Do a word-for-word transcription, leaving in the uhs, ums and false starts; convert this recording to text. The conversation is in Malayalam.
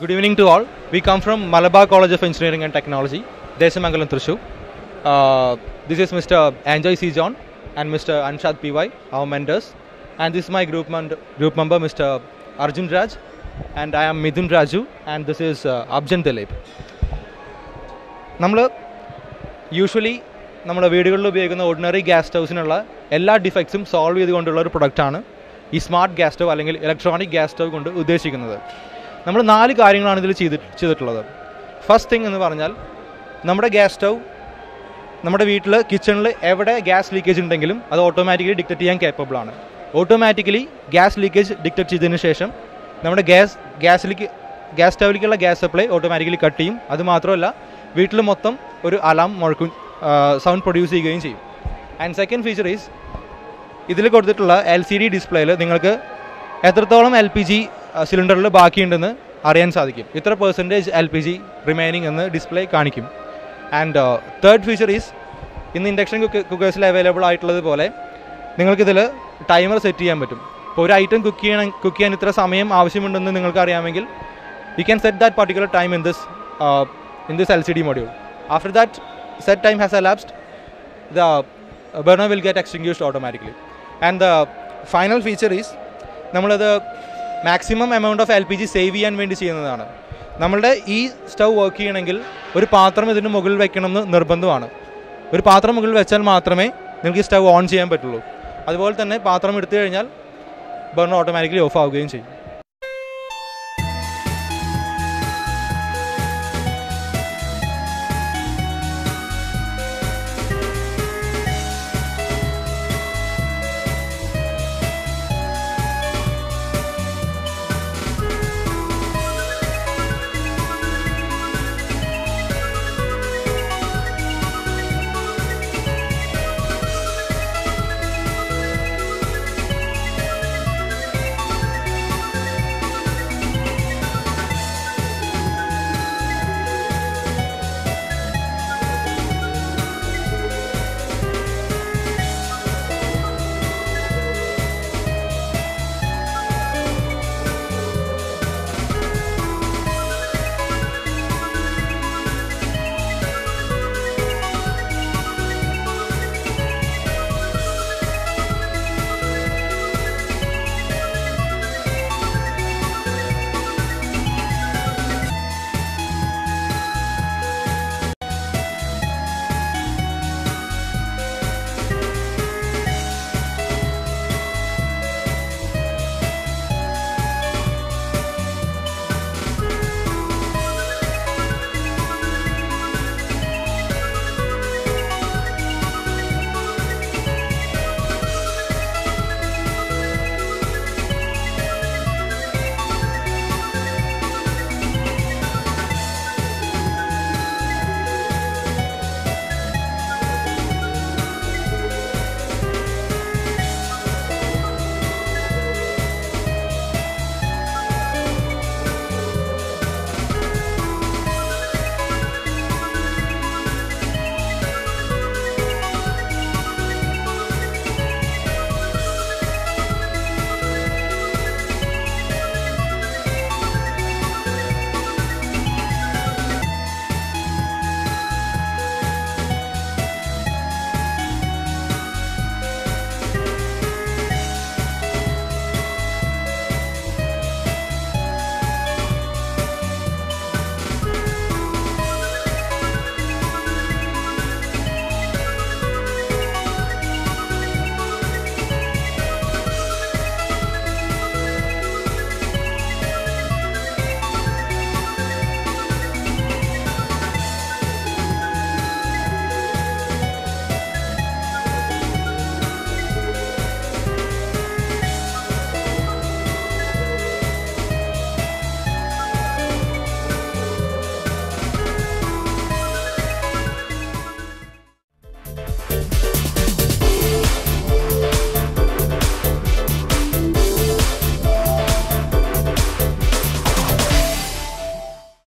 Good evening to all. We come from Malabar College of Engineering and Technology, Deshamangalam, Thrissur. Uh, this is Mister Anjoe C. John and Mister Anshad P Y, our mentors. And this is my group, man- group member, Mister Arjun Raj. And I am Midhun Raju. And this is uh, Abjan Dileep. We usually നമ്മുടെ വീടുകളിൽ ഉപയോഗിക്കുന്ന ഓർഡിനറി ഗ്യാസ് സ്റ്റൗസിനുള്ള എല്ലാ ഡിഫക്ട്സും സോൾവ് ചെയ്തുകൊണ്ടുള്ള ഒരു പ്രൊഡക്റ്റാണ് ഈ സ്മാർട്ട് ഗ്യാസ് സ്റ്റവ് അല്ലെങ്കിൽ ഇലക്ട്രോണിക് ഗ്യാസ് സ്റ്റവ് കൊണ്ട് ഉദ്ദേശിക്കുന്നത്. നമ്മൾ നാല് കാര്യങ്ങളാണ് ഇതിൽ ചെയ്ത് ചെയ്തിട്ടുള്ളത്. ഫസ്റ്റ് തിങ് എന്ന് പറഞ്ഞാൽ നമ്മുടെ ഗ്യാസ് സ്റ്റവ് നമ്മുടെ വീട്ടിൽ കിച്ചണിൽ എവിടെ ഗ്യാസ് ലീക്കേജ് ഉണ്ടെങ്കിലും അത് ഓട്ടോമാറ്റിക്കലി ഡിറ്റക്ട് ചെയ്യാൻ കേപ്പബിൾ ആണ്. ഓട്ടോമാറ്റിക്കലി ഗ്യാസ് ലീക്കേജ് ഡിറ്റക്ട് ചെയ്തതിന് ശേഷം നമ്മുടെ ഗ്യാസ് ഗ്യാസിലേക്ക് ഗ്യാസ് സ്റ്റവിലേക്കുള്ള ഗ്യാസ് സപ്ലൈ ഓട്ടോമാറ്റിക്കലി കട്ട് ചെയ്യും. അതുമാത്രമല്ല വീട്ടിൽ മൊത്തം ഒരു അലാം മുഴക്കും സൗണ്ട് പ്രൊഡ്യൂസ് ചെയ്യുകയും ചെയ്യും. ആൻഡ് സെക്കൻഡ് ഫീച്ചർ ഈസ് ഇതിൽ കൊടുത്തിട്ടുള്ള എൽ സി ഡി ഡിസ്പ്ലേയിൽ നിങ്ങൾക്ക് എത്രത്തോളം എൽ പി ജി സിലിണ്ടറിൽ ബാക്കിയുണ്ടെന്ന് അറിയാൻ സാധിക്കും. ഇത്ര percentage L P G remaining എന്ന് ഡിസ്പ്ലേ കാണിക്കും. ആൻഡ് തേർഡ് ഫീച്ചർ ഈസ് ഇന്ന് ഇൻഡക്ഷൻ കുക്ക് കുക്കേഴ്സിൽ അവൈലബിൾ ആയിട്ടുള്ളത് പോലെ നിങ്ങൾക്കിതിൽ ടൈമർ സെറ്റ് ചെയ്യാൻ പറ്റും. ഇപ്പോൾ ഒരു ഐറ്റം കുക്ക് ചെയ്യണം കുക്ക് ചെയ്യാൻ ഇത്ര സമയം ആവശ്യമുണ്ടെന്ന് നിങ്ങൾക്ക് അറിയാമെങ്കിൽ you can set that particular time in this in this L C D module. After that set time has elapsed, the burner will get extinguished automatically. And the final feature is നമ്മളത് maximum amount of L P G save ചെയ്യാൻ വേണ്ടി ചെയ്യുന്നതാണ്. നമ്മളുടെ ഈ സ്റ്റൗ വർക്ക് ചെയ്യണമെങ്കിൽ ഒരു പാത്രം ഇതിന് മുകളിൽ വെക്കണമെന്ന് നിർബന്ധമാണ്. ഒരു പാത്രം മുകളിൽ വെച്ചാൽ മാത്രമേ നിങ്ങൾക്ക് ഈ സ്റ്റൗ ഓൺ ചെയ്യാൻ പറ്റുള്ളൂ. അതുപോലെ തന്നെ പാത്രം എടുത്തു കഴിഞ്ഞാൽ ബർണർ ഓട്ടോമാറ്റിക്കലി ഓഫ് ആവുകയും ചെയ്യും.